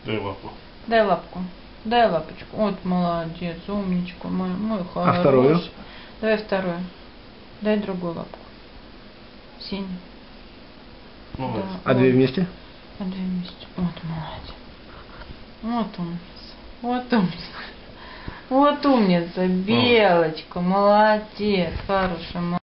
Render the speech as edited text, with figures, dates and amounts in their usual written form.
Дай лапу. Дай лапку. Дай лапочку. Вот, молодец, умничка мой хороший. А вторую? Давай вторую. Дай другую лапку. Синюю. Молодец. Да, А две вместе? А две вместе. Вот молодец. Вот умница. Вот умница. Вот умница. Белочка. Молодец. Хорошая.